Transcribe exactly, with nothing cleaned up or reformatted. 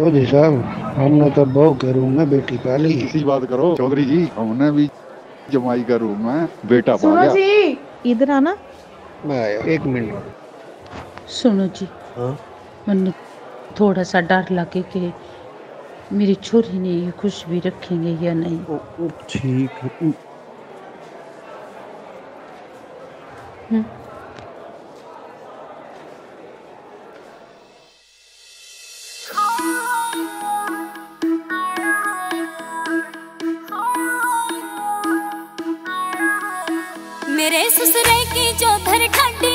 तो जी साहब, हमने तो बहू के रूम में बेटी पाली। इसी बात करो चौधरी जी, हमने भी जमाई का रूम में बेटा पा सुनो गया। जी, इधर आना। मैं आया, एक मिनट। सुनो जी, हाँ। मैंने थोड़ा सा डर लगे कि मेरी छोरी ने ये खुश भी रखेंगे या नहीं। ओ, ओ, ठीक है। उ, हम्म। मेरे ससुरे की जो धर ठंडी